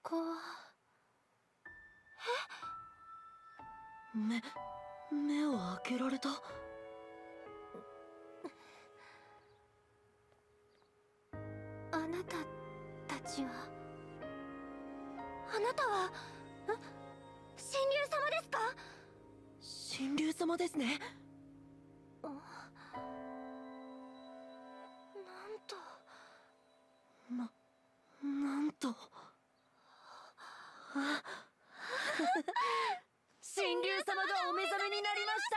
こは。 目を開けられた。 あなたたちは。あなたは神竜様ですか？ 神竜様ですね。なんと神竜様がお目覚めになりました。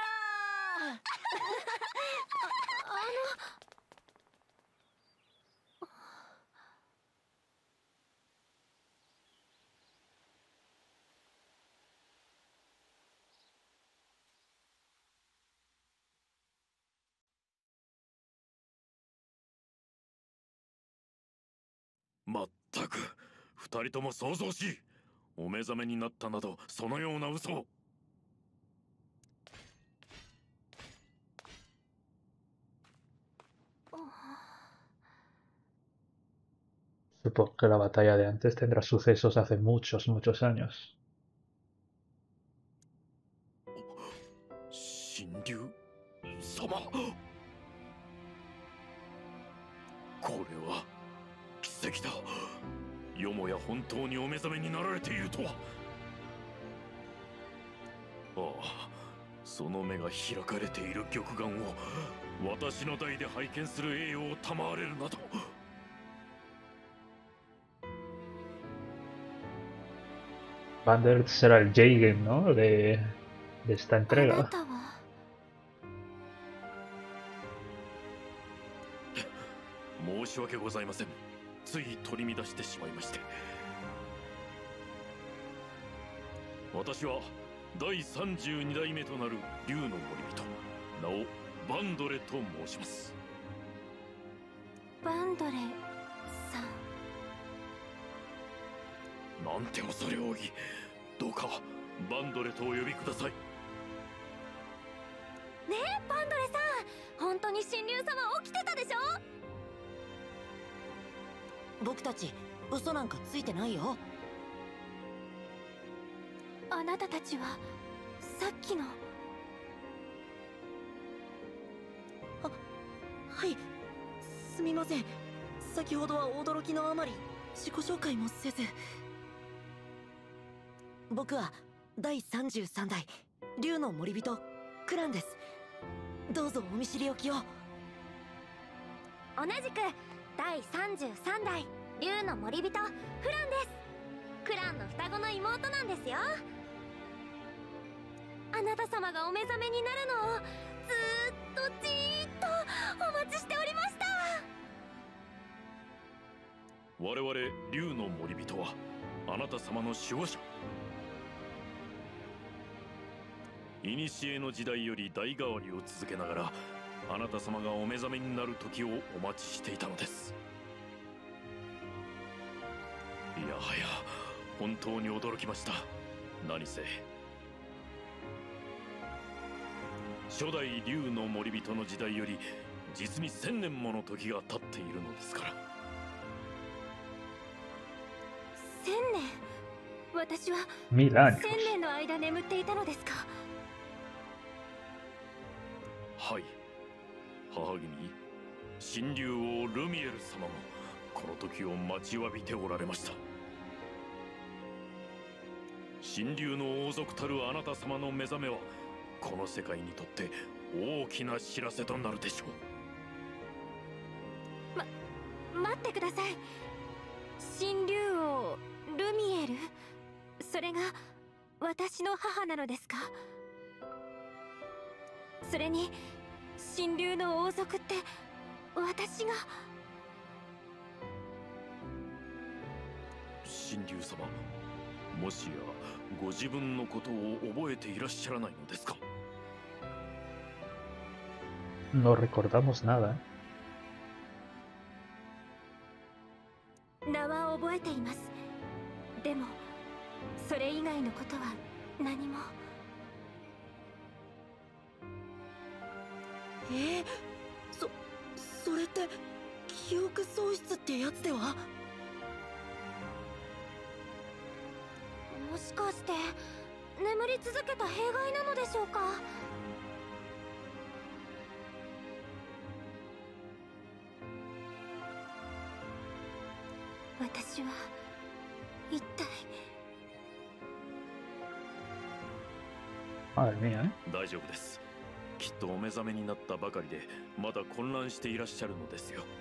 まったく二人とも想像しい。お目覚めになったなどそのような嘘を。 Supongo que la batalla de antes tendrá sucesos hace muchos, muchos años. 神竜様、これは奇跡だ。よもや本当にお目覚めになられているとは。ああ、その目が開かれている玉眼を私の代で拝見する栄誉を賜れるなど。 Vander será el Jagen, ¿no? De esta あな entrega. たは。 申し訳ございません。つい取り乱してしまいまして。私は第32代目となる竜の森人、名をバンドレと申します。 バンドレさん。 なんて恐れ多い。どうかバンドレとお呼びください。 ねえバンドレさん、本当に神竜様起きてたでしょ？ 僕たち嘘なんかついてないよ。 あなたたちはさっきの。 はい、すみません。先ほどは驚きのあまり自己紹介もせず。僕は第33代竜の森人クランです。どうぞお見知りおきを。 同じく第33代竜の森人フランです。クランの双子の妹なんですよ。あなた様がお目覚めになるのをずーっとじーっとお待ちしておりました。 我々竜の森人はあなた様の守護者。古の時代より代替わりを続けながらあなた様がお目覚めになる時をお待ちしていたのです。いやはや本当に驚きました。何せ初代竜の森人の時代より実に1000年もの時が経っているのですから。 1000年。私は 1000 años. 1000年の間眠っていたのですか？ はい、母君神竜王ルミエル様もこの時を待ちわびておられました。神竜の王族たるあなた様の目覚めはこの世界にとって大きな知らせとなるでしょう。 待ってください。神竜王ルミエル、それが私の母なのですか？それに神竜の王族って私が。 神竜様、もしやご自分のことを覚えていらっしゃらないのですか？ No recordamos nada. 名は覚えています。でもそれ以外のことは何も。 それって記憶喪失ってやつでは？ かして眠り続けた弊害なのでしょうか。私は一体。 Madre mía, ¿eh? 大丈夫です。きっとお目覚めになったばかりでまだ混乱していらっしゃるのですよ。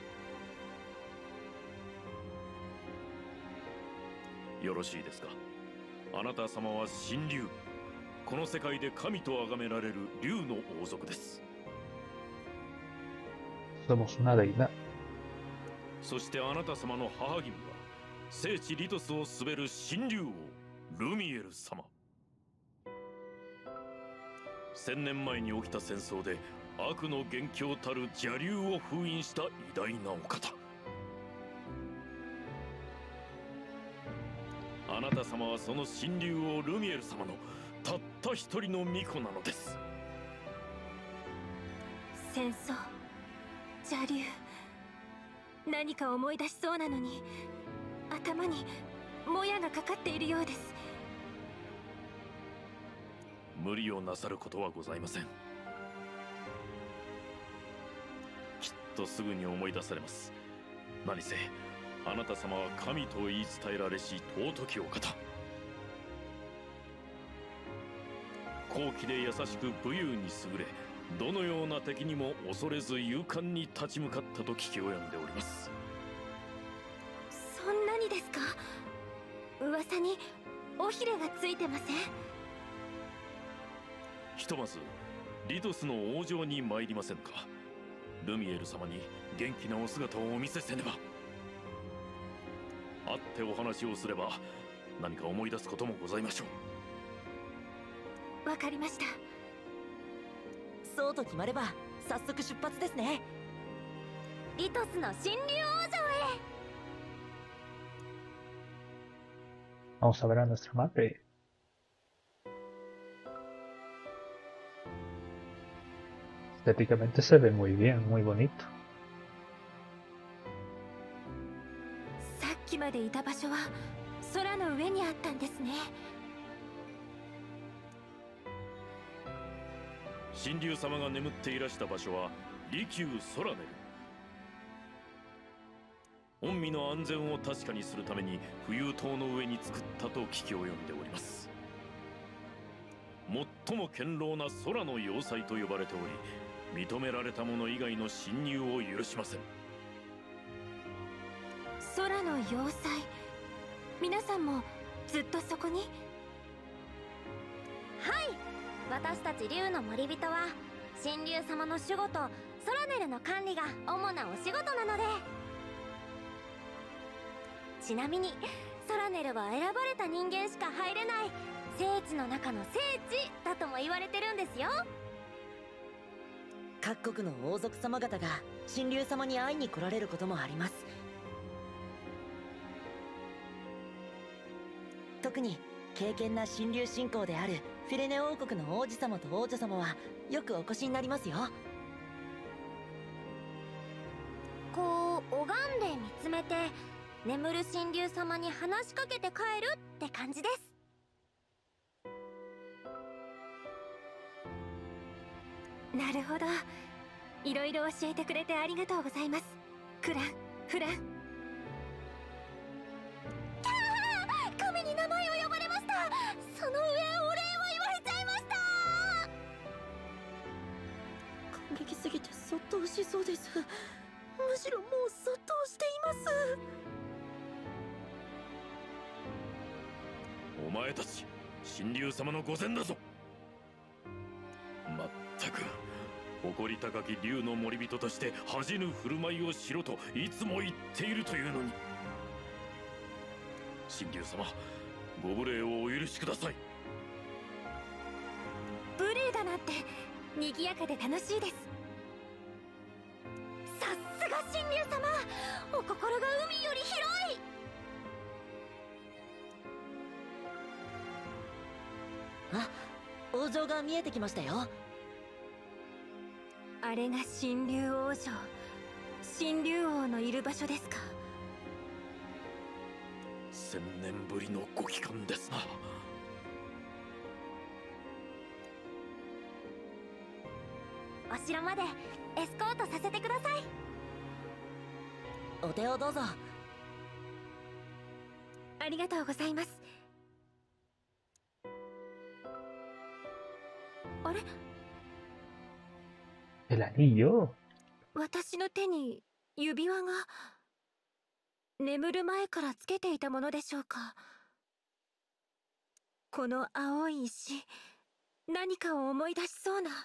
よろしいですか。あなた様は神竜、この世界で神と崇められる竜の王族です。 Somos una deidad. そしてあなた様の母君は聖地リトスを統べる神竜王ルミエル様。1000年前に起きた戦争で悪の元凶たる邪竜を封印した偉大なお方。あなた様はその神竜王ルミエル様のたった一人の巫女なのです。 戦争、邪竜、何か思い出しそうなのに頭にもやがかかっているようです。 無理をなさることはございません。きっとすぐに思い出されます。何せあなた様は神と言い伝えられし尊きお方。高貴で優しく武勇に優れ、どのような敵にも恐れず勇敢に立ち向かったと聞き及んでおります。 そんなにですか。噂に尾ひれがついてません？ ひとまずリトスの王城に参りませんか。ルミエル様に元気なお姿をお見せせねば。会ってお話をすれば何か思い出すこともございましょう。わかりました。 そうと決まれば早速出発ですね。 リトスの神竜王城へ。 Vamos a ver a nuestra madre. Estéticamente se ve muy bien, muy bonito. さっきまでいた場所は空の上にあったんですね。 神竜様が眠っていらした場所は利休空ネル。御身の安全を確かにするために浮遊塔の上に作ったと聞き及んでおります。最も堅牢な空の要塞と呼ばれており、認められた者以外の侵入を許しません。 空の要塞、皆さんもずっとそこに？はい、私たち竜の森人は神竜様の守護とソラネルの管理が主なお仕事なので。ちなみにソラネルは選ばれた人間しか入れない聖地の中の聖地だとも言われてるんですよ。 各国の王族様方が神竜様に会いに来られることもあります。特に敬虔な神竜信仰であるフィレネ王国の王子様と王女様はよくお越しになりますよ。 こう拝んで見つめて眠る神竜様に話しかけて帰るって感じです。なるほど、いろいろ教えてくれてありがとうございます、クラン・フラン。キャー、神に名前を呼ばれました。その上お礼を言われちゃいました。 感激すぎてそっとしそうです。むしろもうそっとしています。 お前たち神竜様の御前だぞ。まったく誇り高き竜の森人として恥じぬ振る舞いをしろといつも言っているというのに。神竜様、ご無礼をお許しください。 無礼だなんて賑やかで楽しいです。さすが神竜様、お心が海より広い。 あ、王城が見えてきましたよ。 あれが神竜王城、神竜王のいる場所ですか。 1000年ぶりのご帰還ですな。 お城までエスコートさせてください。 お手をどうぞ。 ありがとうございます。あれ、 El anillo. 私の手に指輪が。眠る前からつけていたものでしょうか。この青い石、何かを思い出しそうな。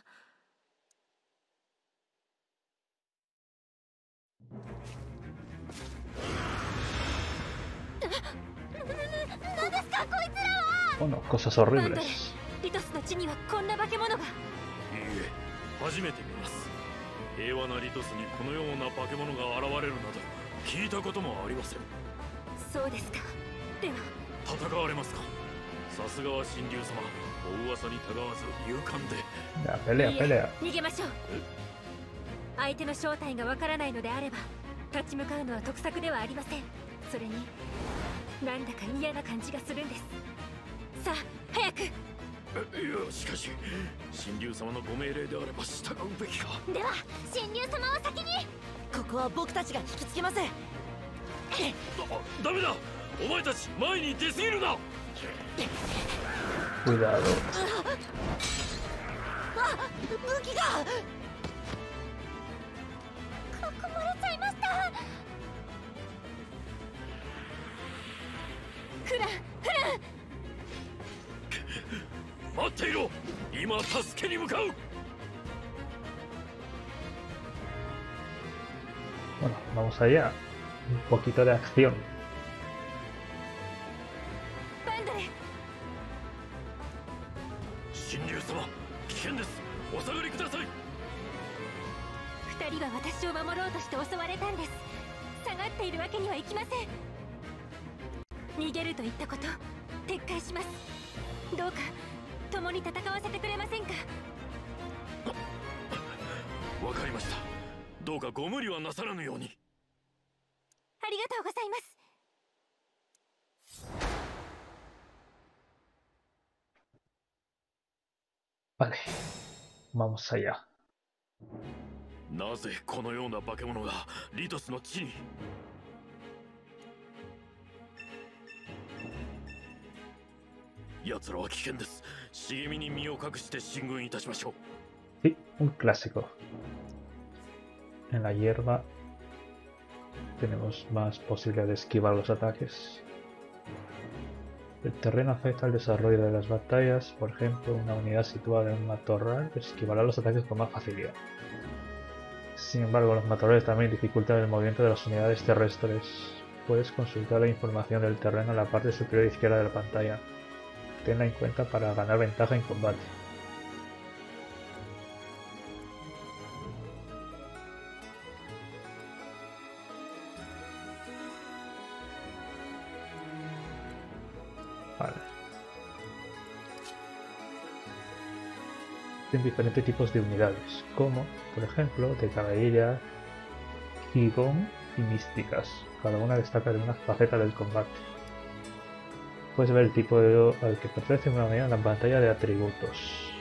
何ですかこいつらは。 Bueno, cosas バンドレ、 horribles. リトスの地にはこんな化け物が。 いいえ、初めて見ます。平和なリトスにこのような化け物が現れるなど聞いたこともありません。 そうですか。では戦われますか。さすがは神竜様、お噂にたがわず勇敢で。 Ya, pelea, いいえ pelea. 逃げましょう。相手の正体がわからないのであれば立ち向かうのは得策ではありません。それになんだか嫌な感じがするんです。さあ早く。 いや、しかし神竜様のご命令であれば従うべきか。 では神竜様は先に。 ここは僕たちが引きつけます。 ダメだ、お前たち前に出すぎるな。 Cuidado. あ、武器が。 囲まれちゃいました。フラン、 待っていろ、今助けに向かう。 Bueno, vamos allá. Un poquito de acción. バンドレ。 神竜様、危険です。お下がりください。 二人は私を守ろうとして襲われたんです。下がっているわけにはいきません。逃げると言ったこと撤回します。どうか共に戦わせてくれませんか。 わかりました。どうかご無理はなさらぬように。 ありがとうございます。 Vale. Vamos allá. なぜこのような化け物がリトスの地に。奴らは危険です。茂みに身を隠して進軍いたしましょう。 Sí, un clásico. En la hierba tenemos más posibilidad de esquivar los ataques. El terreno afecta al desarrollo de las batallas. Por ejemplo, una unidad situada en un matorral esquivará los ataques con más facilidad. Sin embargo, los matorrales también dificultan el movimiento de las unidades terrestres. Puedes consultar la información del terreno en la parte superior izquierda de la pantalla. Tenla en cuenta para ganar ventaja en combate. Vale. Existen diferentes tipos de unidades, como, por ejemplo, de caballería, Qigong y místicas. Cada una destaca de una faceta del combate. Puedes ver el tipo al que pertenece una unidad en la pantalla de atributos.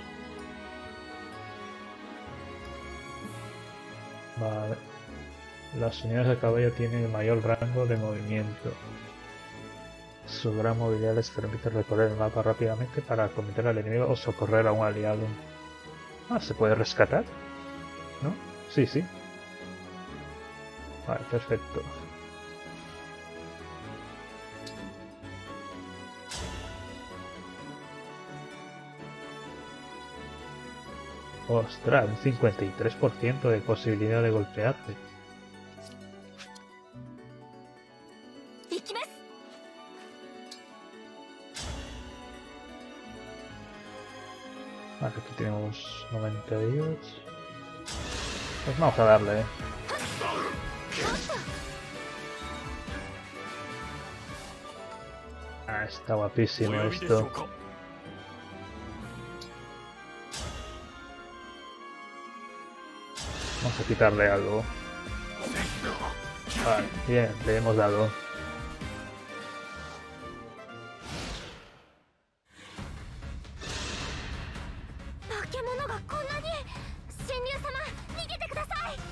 Vale. Las unidades de caballo tienen mayor rango de movimiento. Su gran movilidad les permite recorrer el mapa rápidamente para acometer al enemigo o socorrer a un aliado. Ah, ¿se puede rescatar? ¿No? Sí, sí. Vale, perfecto. Ostras, un 53% de posibilidad de golpearte. Vale, aquí tenemos 90 de ellos. Pues vamos a darle, Ah, está guapísimo esto. Vamos a quitarle algo. Vale, bien, le hemos dado. 神竜様、逃げてください。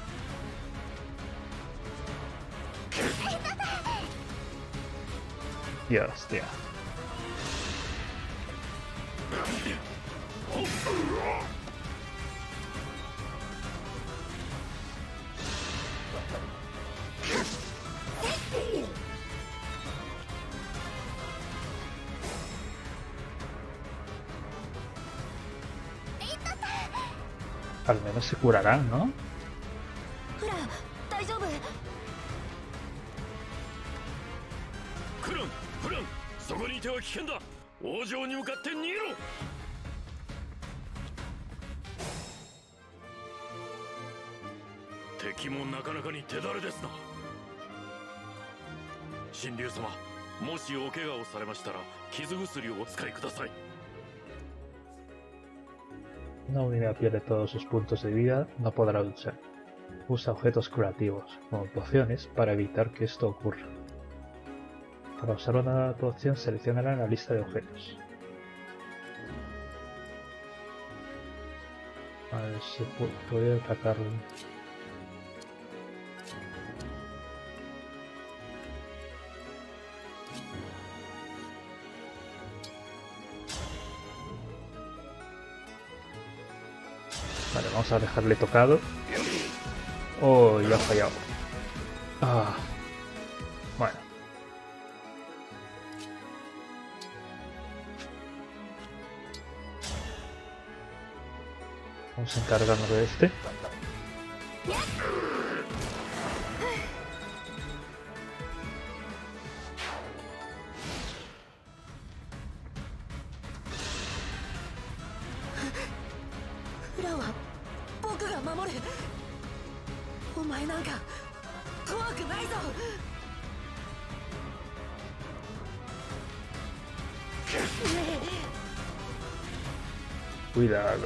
Ya, hostia. Al menos se curarán, ¿no? フラ大丈夫？ クラン、フラン、そこにいては危険だ。王城に向かって逃げろ。敵もなかなかに手だれですな。神竜様、もしお怪我をされましたら傷薬をお使いください。 Una unidad pierde todos sus puntos de vida, no podrá luchar. Usa objetos curativos, como pociones, para evitar que esto ocurra. Para usar una poción, seleccionará en la lista de objetos. A ver si puede atacarlo. Vale, vamos a dejarle tocado. Oh, ya ha fallado. Ah. Bueno. Vamos a encargarnos de este. Cuidado.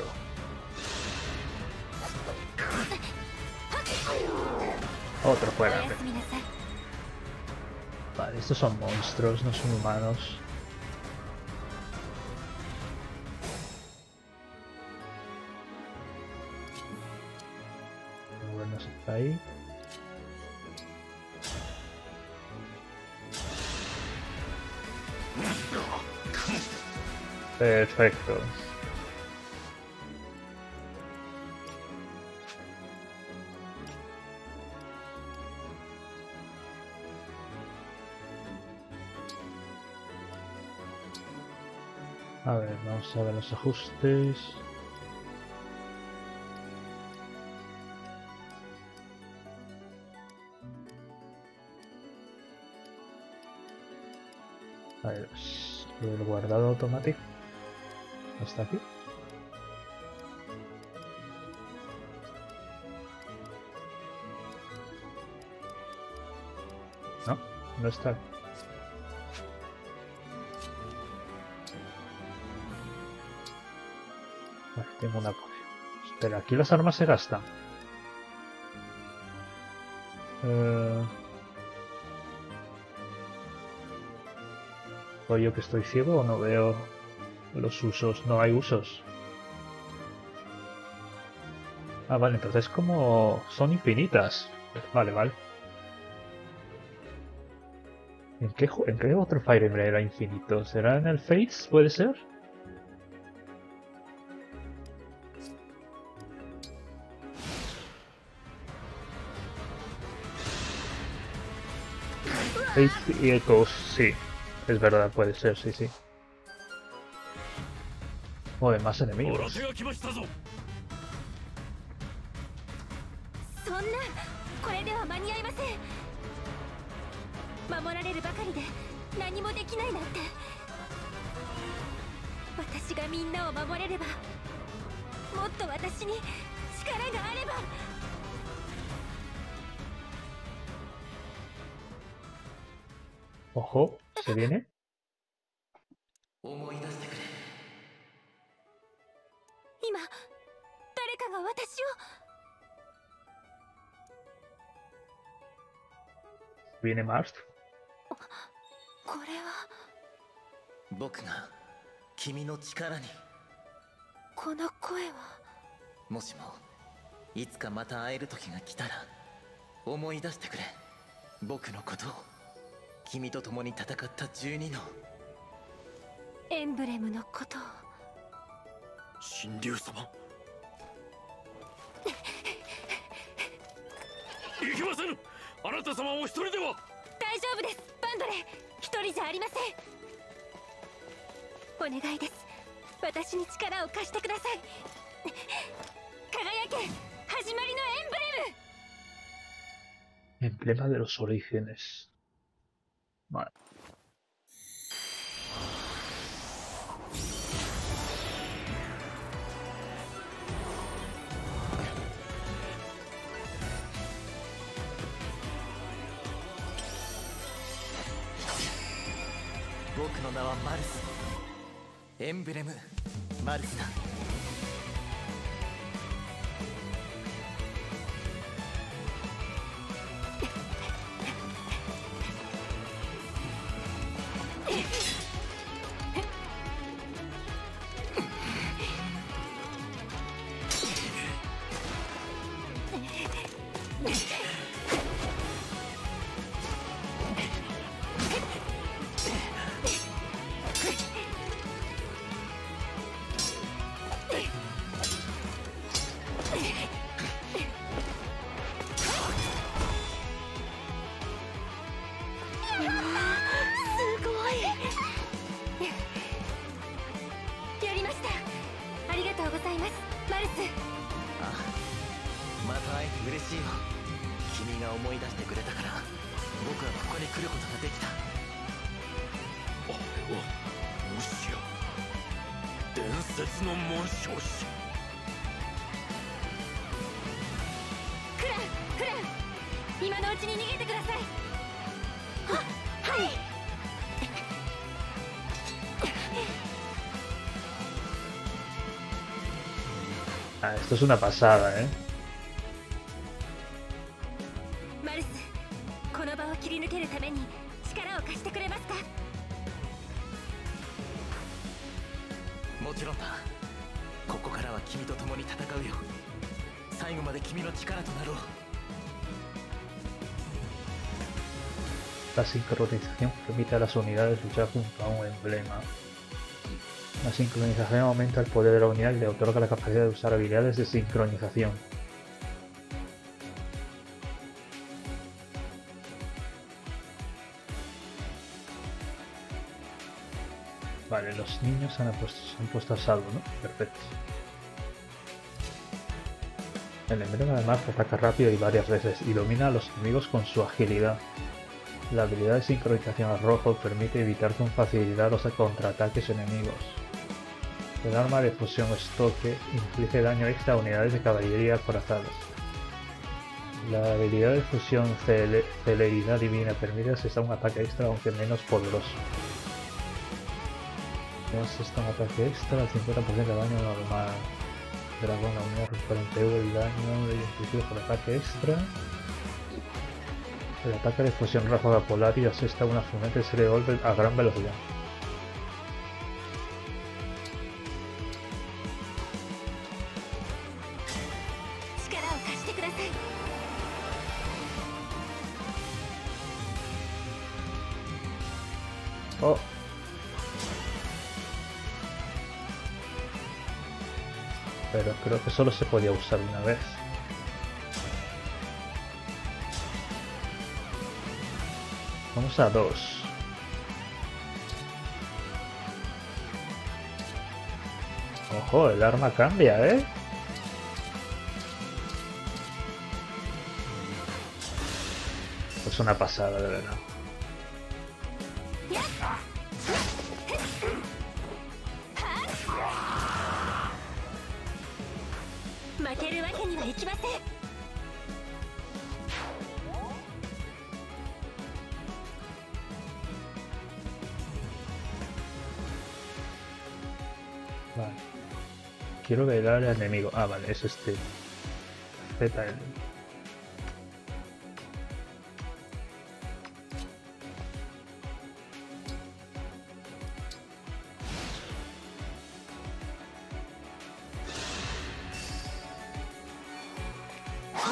Otro fuera. Vale, estos son monstruos, no son humanos. Bueno, se está ahí. Perfecto. A ver, vamos a ver los ajustes. A ver, el guardado automático. ¿Está aquí? No, no está. Vale, tengo una poción. Espera, aquí las armas se gastan. ¿O yo que estoy ciego o no veo los usos? No hay usos. Ah, vale, entonces como son infinitas. Vale, vale. ¿En qué otro Fire Emblem era infinito? ¿Será en el Fates? ¿Puede ser? Fates y Echoes, sí. Es verdad, puede ser, sí, sí. Joder, más enemigos. そんな、これでは間に合いません。守られるばかりで何もできないなんて。私がみんなを守れれば、もっと私に力があれば。 Ojo, ¿se viene? 思い出してくれ。 今、誰かが私を。 ¿Viene Mars? これは僕が君の力に。 この声はもしもいつかまた会える時が来たら思い出してくれ。僕のことを、君と共に戦った12のエンブレムのことを。 神竜様、いけませぬ。あなた様お一人では。 大丈夫です、バンドレ。一人じゃありません。お願いです、私に力を貸してください。輝け、始まりのエンブレム。 Emblema de los orígenes. Vale. Boku no na wa Marus. エンブレムマルスだ。 Esto es una pasada, ¿eh? マルス、この場を切り抜けるために力を貸してくれますか？ もちろんだ。ここからは君と共に戦うよ。最後まで君の力となろう。 La sincronización permite a las unidades luchar junto a un emblema. La sincronización aumenta el poder de la unidad y le otorga la capacidad de usar habilidades de sincronización. Vale, los niños se han puesto a salvo, ¿no? Perfecto. El emblema además ataca rápido y varias veces y domina a los enemigos con su agilidad. La habilidad de sincronización al rojo permite evitar con facilidad los contraataques enemigos. El arma de fusión estoque inflige daño extra a unidades de caballería acorazadas. La habilidad de fusión celeridad divina permite asestar un ataque extra aunque menos poderoso. Asesta un ataque extra al 50% de daño normal. Dragón, la unidad recupera el daño infligido por ataque extra. El ataque de fusión ráfaga polar y asesta una fumante serie de golpes a gran velocidad. Oh. Pero creo que solo se podía usar una vez. Vamos a 2. Ojo, el arma cambia, ¿eh? Es una pasada, de verdad. Vale. Quiero ver al enemigo. Ah, vale, es este. ZL.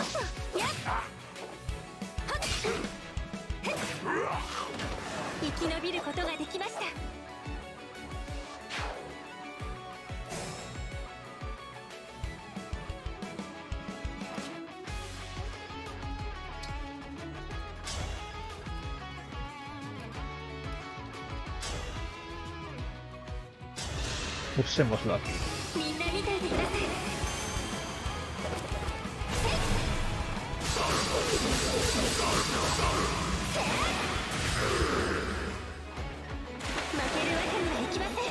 生き延びることができました。 Usémoslo aquí. みんな見ていてください。負けるわけにはいきません。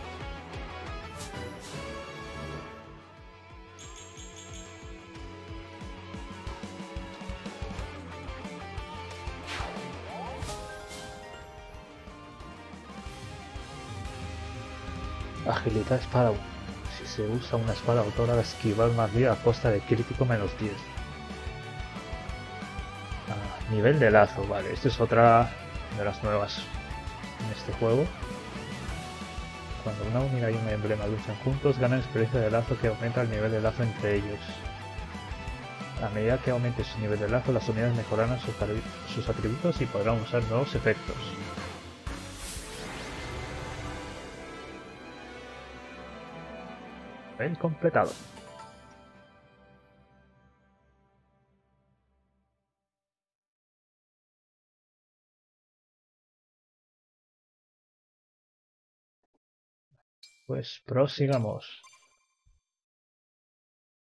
Agilidad espada. Si se usa una espada autora, esquivar más 10 a costa de crítico menos 10. Nivel de lazo, vale. Esta es otra de las nuevas en este juego. Cuando una unidad y un emblema luchan juntos, ganan experiencia de lazo que aumenta el nivel de lazo entre ellos. A medida que aumente su nivel de lazo, las unidades mejorarán sus atributos y podrán usar nuevos efectos. Nivel completado. Pues prosigamos.